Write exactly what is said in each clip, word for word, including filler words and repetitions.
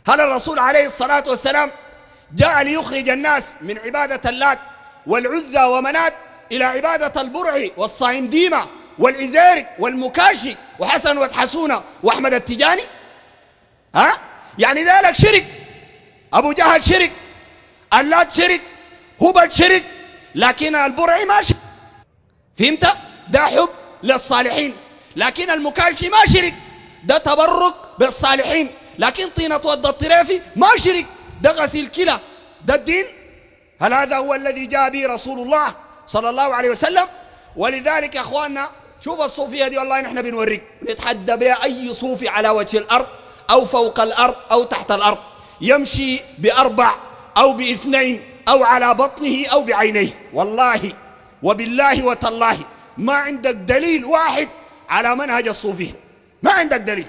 هل الرسول عليه الصلاة والسلام جاء ليخرج الناس من عبادة اللات والعزى ومنات إلى عبادة البرع والصائم ديمة والعزيرك والمكاشي وحسن وحسونة وأحمد التجاني؟ ها؟ يعني ذلك شرك، أبو جهل شرك، اللات شرك، هبل شرك، لكن البرع ما شرك. فهمت؟ ده حب للصالحين، لكن المكاشي ما شرك، ده تبرك بالصالحين. لكن طينة ود الطريفي ما شرك، ده غسيل كلى، ده الدين. هل هذا هو الذي جاء به رسول الله صلى الله عليه وسلم؟ ولذلك يا اخواننا شوف الصوفيه دي والله نحن بنوريك، نتحدى بها اي صوفي على وجه الارض او فوق الارض او تحت الارض، يمشي باربع او باثنين او على بطنه او بعينيه، والله وبالله وتالله ما عندك دليل واحد على منهج الصوفيه، ما عندك دليل.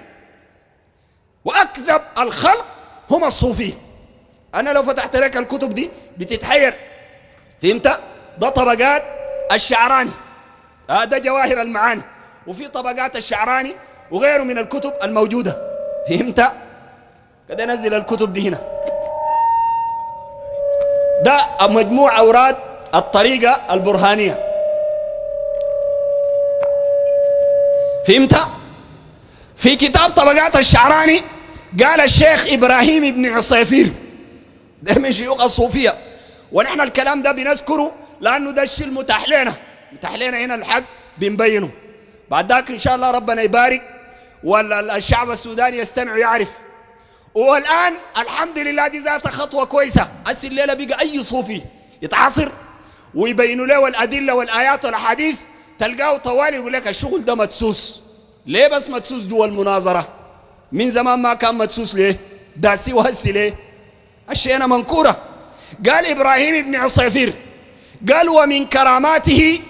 واكذب الخلق هم الصوفيه. انا لو فتحت لك الكتب دي بتتحير. فهمت؟ ده طبقات الشعراني، هذا جواهر المعاني، وفي طبقات الشعراني وغيره من الكتب الموجودة. فهمت؟ كده نزل الكتب دي هنا، ده مجموع أوراد الطريقة البرهانية. فهمت؟ في كتاب طبقات الشعراني قال الشيخ إبراهيم بن عصيفير، ده من شيوخ الصوفية، ونحن الكلام ده بنذكره لأنه ده الشيء المتاح لنا، متاح لنا هنا الحق بنبينه. بعد ذاك إن شاء الله ربنا يبارك والشعب السوداني يستمع ويعرف. والآن الحمد لله دي ذات خطوة كويسة. هسه الليلة بقى أي صوفي يتعاصر ويبينوا له الأدلة والآيات والأحاديث تلقاه طوالي يقول لك الشغل ده مدسوس. ليه بس مدسوس جوا المناظرة؟ من زمان ما كان مدسوس. ليه؟ داسي وهسي ليه؟ الشيء منكورة. قال إبراهيم بن عصيفير قال ومن كراماته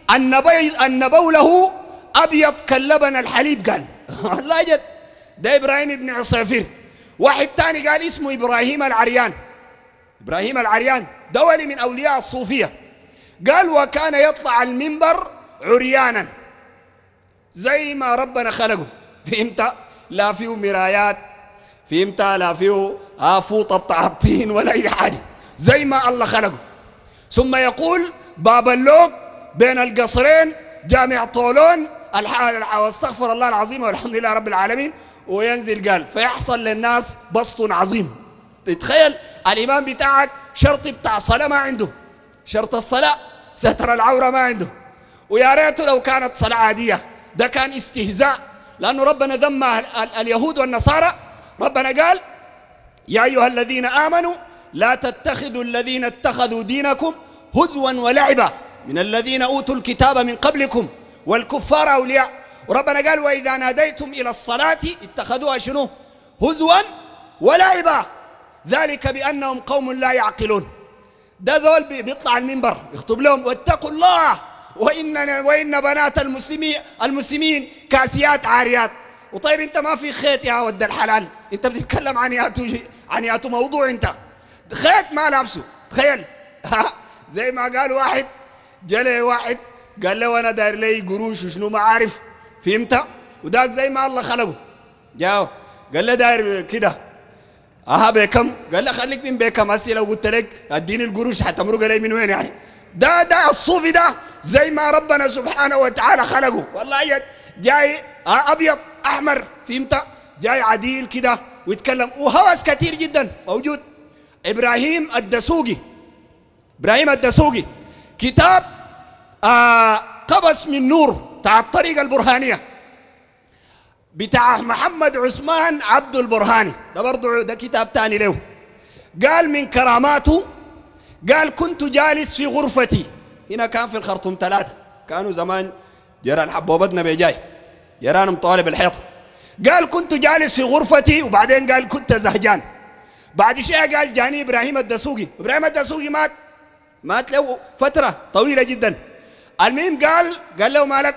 أن بوله أبيض كاللبن الحليب. قال والله جد ده إبراهيم بن عصيفير. واحد تاني قال اسمه إبراهيم العريان، إبراهيم العريان ده ولي من أولياء الصوفية. قال وكان يطلع المنبر عريانا زي ما ربنا خلقه. فهمت؟ لا فيه مرايات، فهمت؟ لا فيه فوطة بتاع الطين ولا أي حاجة، زي ما الله خلقه. ثم يقول باب اللوق بين القصرين جامع طولون واستغفر الله العظيم والحمد لله رب العالمين، وينزل قال فيحصل للناس بسط عظيم. تتخيل الإمام بتاعك شرط بتاع صلاة ما عنده، شرط الصلاة ستر العورة ما عنده، ويا ريته لو كانت صلاة عادية. ده كان استهزاء، لأنه ربنا ذم اليهود والنصارى. ربنا قال يا أيها الذين آمنوا لا تتخذوا الذين اتخذوا دينكم هزوا ولعبا من الذين أوتوا الكتاب من قبلكم والكفار أولياء. وربنا قال وإذا ناديتم إلى الصلاة اتخذوها شنو؟ هزوا ولعبا ذلك بأنهم قوم لا يعقلون. ده ذول بيطلع المنبر يخطب لهم واتقوا الله وإن وإن بنات المسلمين المسلمين كاسيات عاريات. وطيب انت ما في خيط يا ود الحلال، انت بتتكلم عن ياتو عن ياتو موضوع، انت خيط ما لابسه. تخيل زي ما قال واحد جلي واحد قال له انا داير لي قروش وشنو ما عارف. فهمت؟ وذاك زي ما الله خلقه جاو قال له داير كده اها بكم؟ قال له خليك من بكم. هسه لو قلت لك اديني القروش حتمرق لي من وين يعني؟ ده ده الصوفي ده زي ما ربنا سبحانه وتعالى خلقه. والله جاي ابيض احمر. فهمت؟ جاي عديل كده ويتكلم وهوس كثير جدا موجود. ابراهيم الدسوقي، ابراهيم الدسوقي كتاب آه قبس من نور بتاع الطريقة البرهانية بتاع محمد عثمان عبد البرهاني، ده برضه ده كتاب تاني له. قال من كراماته قال كنت جالس في غرفتي، هنا كان في الخرطوم ثلاثة، كانوا زمان جيران حبوبتنا بيجاي جيرانهم طالب الحيط. قال كنت جالس في غرفتي، وبعدين قال كنت زهجان. بعد شيء قال جاني إبراهيم الدسوقي. إبراهيم الدسوقي مات مات له فترة طويلة جدا. المهم قال قال له مالك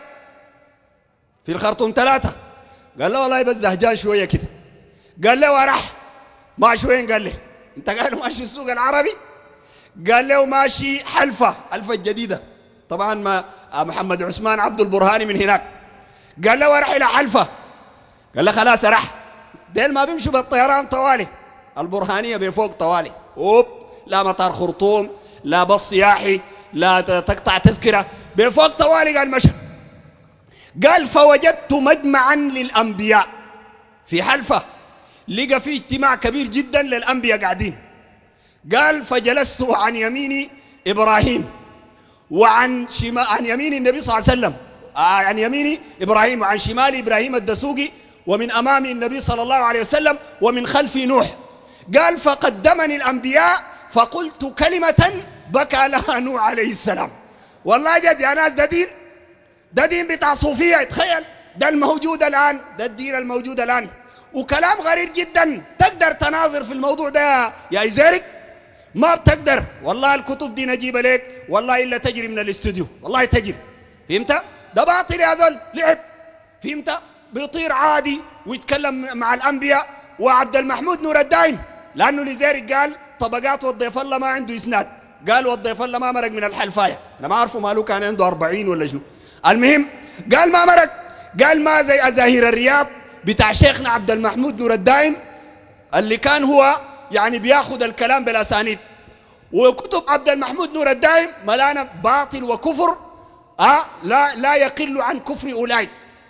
في الخرطوم ثلاثة؟ قال له والله بس زهجان شوية كده. قال له ورح ماشي وين؟ قال له انت قال ماشي السوق العربي؟ قال له ماشي حلفة حلفة الجديدة، طبعا ما محمد عثمان عبد البرهاني من هناك. قال له ورح إلى حلفة. قال له خلاص رح. ديل ما بيمشوا بالطيران طوالي، البرهانية بفوق طوالي، أوب، لا مطار خرطوم، لا باص سياحي، لا تقطع تذكرة، بفوق طوالي. قال مشى، قال فوجدت مجمعا للأنبياء في حلفة، لقى فيه اجتماع كبير جدا للأنبياء قاعدين. قال فجلست عن يميني إبراهيم وعن شمال، عن يمين النبي صلى الله عليه وسلم، عن يميني إبراهيم وعن شمالي إبراهيم الدسوقي، ومن أمامي النبي صلى الله عليه وسلم، ومن خلفي نوح. قال فقدمني الأنبياء فقلت كلمة بكى لها نوح عليه السلام. والله جد يا ناس، ده دين، ده دين بتاع صوفية. تخيل، ده الموجود الآن، ده الدين الموجود الآن، وكلام غريب جدا. تقدر تناظر في الموضوع ده يا إزارك؟ ما بتقدر. والله الكتب دي نجيبها لك والله إلا تجري من الاستوديو، والله تجري. فهمت؟ ده باطل يا ذول، لعب. فهمت؟ بيطير عادي ويتكلم مع الأنبياء. وعبد المحمود نور الدايم، لأنه لذلك قال طبقات والضيف الله ما عنده إسناد. قال والضيف الله ما مرق من الحلفاية. أنا ما أعرفه ماله، كان عنده أربعين ولا شنو. المهم قال ما مرق، قال ما زي أزاهير الرياض بتاع شيخنا عبد المحمود نور الدايم اللي كان هو يعني بياخذ الكلام بالأسانيد. وكتب عبد المحمود نور الدايم ملانة باطل وكفر، آه لا لا يقل عن كفر أولئك.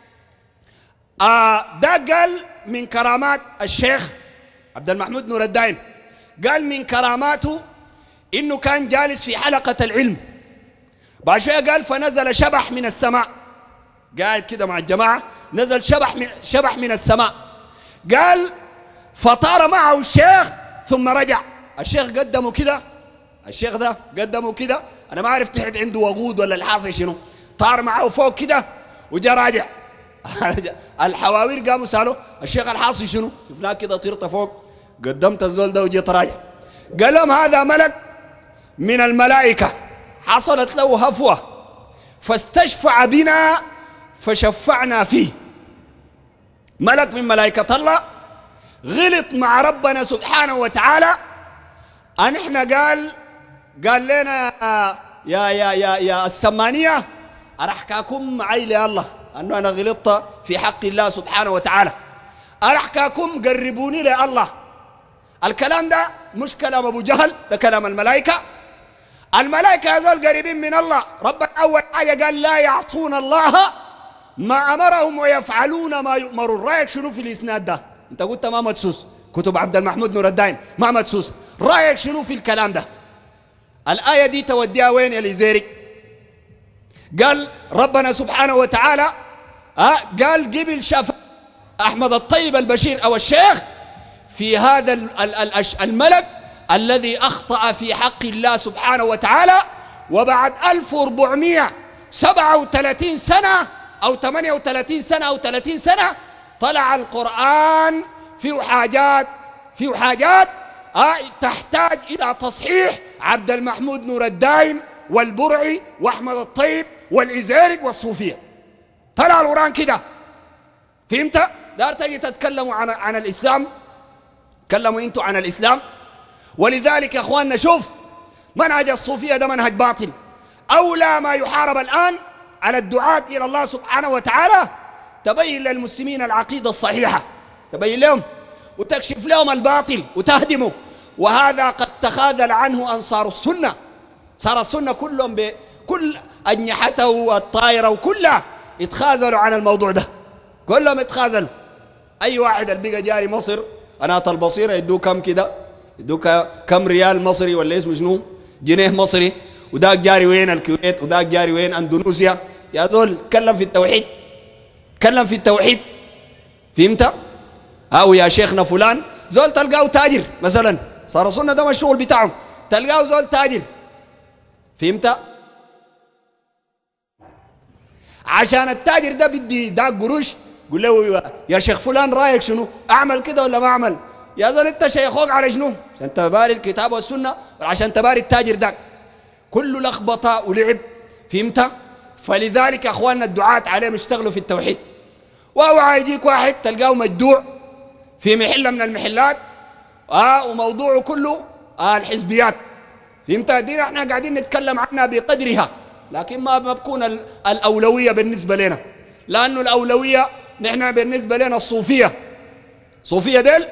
آه ده قال من كرامات الشيخ عبد المحمود نور الدايم، قال من كراماته إنه كان جالس في حلقة العلم. بعد شوية قال فنزل شبح من السماء، قاعد كده مع الجماعة، نزل شبح من, شبح من السماء. قال فطار معه الشيخ ثم رجع. الشيخ قدمه كده، الشيخ ده قدمه كده، أنا ما أعرف تحت عنده وقود ولا الحاصل شنو، طار معه فوق كده وجا راجع. الحواوير قاموا سألوا الشيخ الحاصل شنو، شفناه كده طيرت فوق، قدمت الزول ده وجيت راجع. قال لهم هذا ملك من الملائكة حصلت له هفوة فاستشفع بنا فشفعنا فيه. ملك من ملائكة الله غلط مع ربنا سبحانه وتعالى، أن إحنا قال قال لنا يا يا يا يا السمانية أرحكاكم معي لله، أنه أنا غلطت في حق الله سبحانه وتعالى، أرحكاكم قربوني لله. الكلام ده مش كلام أبو جهل، ده كلام الملائكة. الملائكة هذول قريبين من الله. ربنا أول حاجة قال لا يعصون الله ما أمرهم ويفعلون ما يؤمرون. رأيك شنو في الإسناد ده؟ أنت قلت ما مدسوس، كتب عبد المحمود نور الدايم ما مدسوس، رأيك شنو في الكلام ده؟ الآية دي توديها وين يا ليزيري؟ قال ربنا سبحانه وتعالى آه قال قبل شاف أحمد الطيب البشير أو الشيخ في هذا الملك الذي أخطأ في حق الله سبحانه وتعالى، وبعد ألف وأربعمائة وسبعة وثلاثين سنة أو ثمانية وثلاثين سنة أو ثلاثين سنة طلع القرآن فيه حاجات فيه حاجات آه تحتاج إلى تصحيح. عبد المحمود نور الدايم والبرعي وأحمد الطيب والإزارق والصوفية طلع القرآن كده. فهمت؟ دار تجي تتكلموا عن عن الإسلام، تكلموا انتوا عن الإسلام. ولذلك يا اخواننا شوف، منهج الصوفية ده منهج باطل. أولى ما يحارب الآن على الدعاة إلى الله سبحانه وتعالى تبين للمسلمين العقيدة الصحيحة، تبين لهم وتكشف لهم الباطل وتهدمه. وهذا قد تخاذل عنه أنصار السنة، صار السنة كلهم بكل أجنحته الطائرة وكلها يتخاذلوا عن الموضوع ده، كلهم يتخاذلوا. أي واحد البقى جاري مصر أنا البصيرة يدوه كم كده، يدوك كم ريال مصري ولا اسمه شنو، جنيه مصري، وداك جاري وين الكويت، وداك جاري وين اندونيسيا. يا زول تكلم في التوحيد، تكلم في التوحيد. فهمت؟ او يا شيخنا فلان زول تلقاه تاجر مثلا، صار صنة ده الشغل بتاعهم، تلقاه زول تاجر. فهمت؟ عشان التاجر ده بدي داك قروش، قول له يا شيخ فلان رايك شنو، اعمل كده ولا ما اعمل؟ يا ذول انت شيخوك على شنو؟ عشان تباري الكتاب والسنه ولا عشان تباري التاجر داك؟ كله لخبطه ولعب. فهمت؟ فلذلك يا اخواننا الدعاة عليهم يشتغلوا في التوحيد. واوعى يجيك واحد تلقاه مجدوع في محله من المحلات اه وموضوعه كله آه الحزبيات. فهمت؟ دي احنا قاعدين نتكلم عنها بقدرها، لكن ما بتكون الاولويه بالنسبه لنا، لانه الاولويه نحن بالنسبه لنا الصوفيه. صوفيه ديل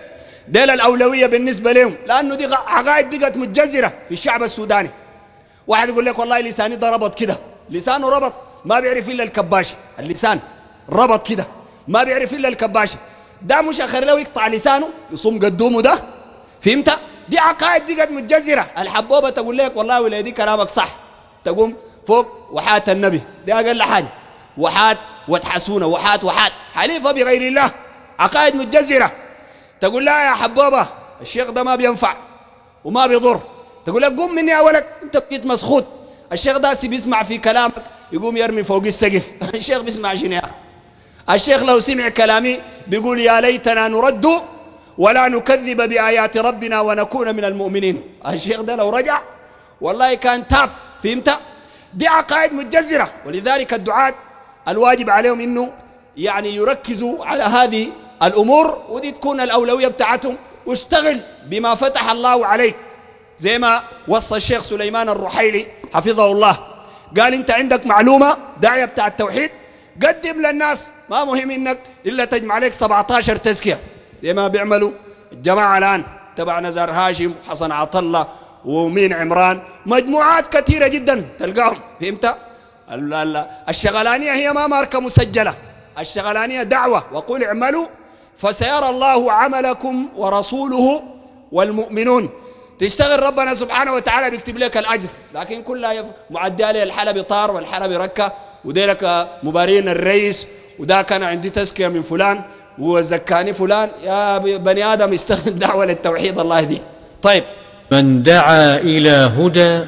ديل الأولوية بالنسبة لهم، لأنه دي عقائد بقت متجذرة في الشعب السوداني. واحد يقول لك والله لساني ده ربط كده، لسانه ربط ما بيعرف إلا الكباشي، اللسان ربط كده ما بيعرف إلا الكباشي، ده مش أخر له يقطع لسانه يصوم قدومه ده، فهمت؟ دي عقائد بقت متجذرة. الحبوبة تقول لك والله ولادي كلامك صح، تقوم فوق وحات النبي، دي أقل حاجة، وحات وتحسونه وحات وحات حليفة بغير الله، عقائد متجذرة. تقول لا يا حبوبة الشيخ ده ما بينفع وما بيضر، تقول لك قوم مني يا ولد انت بقيت مسخوط، الشيخ ده بيسمع في كلامك يقوم يرمي فوق السقف. الشيخ بيسمع شنو يا اخي؟ الشيخ لو سمع كلامي بيقول يا ليتنا نرد ولا نكذب بآيات ربنا ونكون من المؤمنين. الشيخ ده لو رجع والله كان تاب، فهمت؟ دي عقائد متجذرة. ولذلك الدعاة الواجب عليهم انه يعني يركزوا على هذه الامور، ودي تكون الاولويه بتاعتهم، واشتغل بما فتح الله عليك. زي ما وصى الشيخ سليمان الرحيلي حفظه الله، قال انت عندك معلومه داعيه بتاع التوحيد قدم للناس، ما مهم انك الا تجمع عليك سبعة عشر تزكيه زي ما بيعملوا الجماعه الان تبع نزار هاشم وحسن عطله ومين عمران، مجموعات كثيره جدا تلقاهم، فهمت؟ الشغلانيه هي ما ماركه مسجله، الشغلانيه دعوه، وقل اعملوا فسيرى الله عملكم ورسوله والمؤمنون. تشتغل ربنا سبحانه وتعالى بيكتب لك الاجر، لكن كلها معدي عليه الحلبي طار والحلبي ركه، وديلك مبارين الرئيس، وده كان عندي تزكيه من فلان وزكاني فلان. يا بني ادم يستخدم دعوه للتوحيد الله دي. طيب، من دعا الى هدى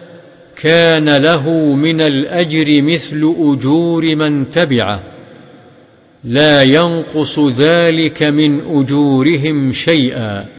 كان له من الاجر مثل اجور من تبعه، لا ينقص ذلك من اجورهم شيئا.